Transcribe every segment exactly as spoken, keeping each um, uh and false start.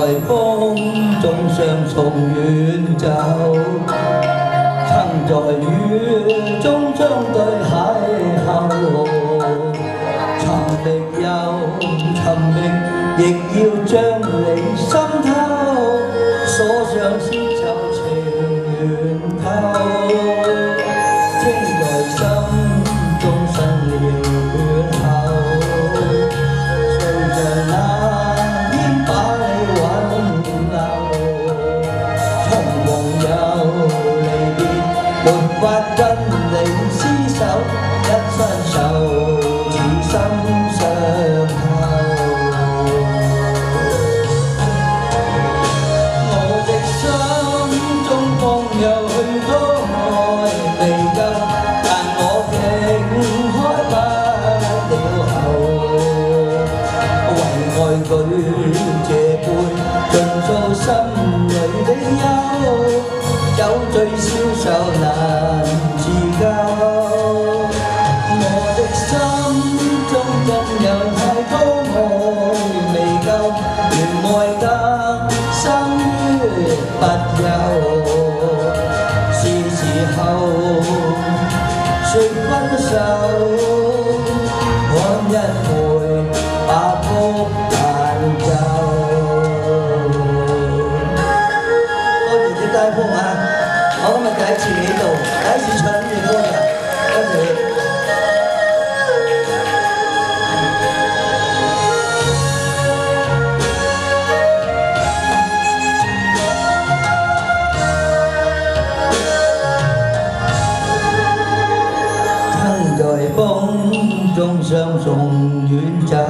風中相送遠走，曾在雨中相對邂逅。尋覓又尋覓，亦要將你心偷，鎖上絲綢情緣透。聽在心中生了缺口，誰像那煙把你挽留。重逢又離別，沒法跟你廝守，一伸手似心相扣。我的心中放有許多愛未夠，但我竟開不了口。為愛舉這杯，盡訴心裏的憂，酒醉消愁難自救。我的心中總有太多愛未夠，願愛得生於不休。是時候說分手，看一回把曲彈奏。多謝啲街坊啊！我今日第一次嚟呢度，第一次唱呢隻歌㗎，多謝你。曾在風中相送遠走。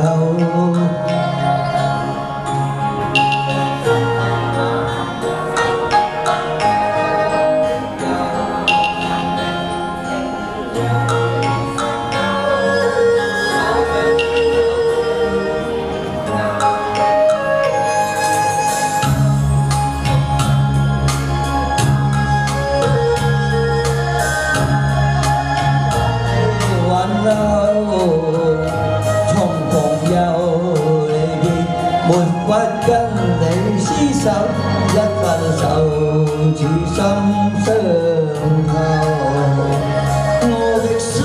重逢又離別，沒法跟你廝守，一分手似心相扣。我的心，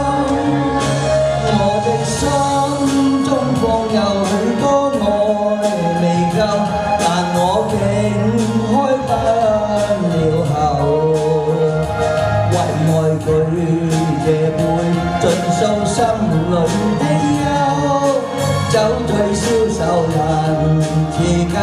我的心中放有許多愛未夠，但我竟開不了口。為愛舉這杯，盡訴心裏的憂，酒醉消愁難自救。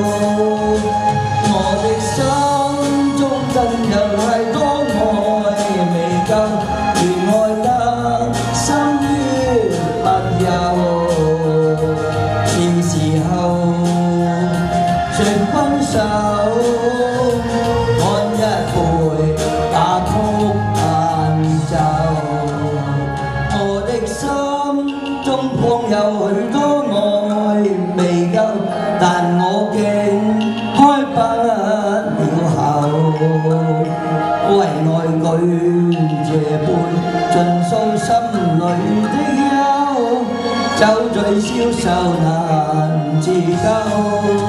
我的心中真有太多愛未夠，願愛得生於不休。是時候說分手，看一回把曲彈奏。我的心中放有許多愛未夠，但我竟開不了口。為愛舉這杯，盡訴心裏的憂，酒醉消愁難自救。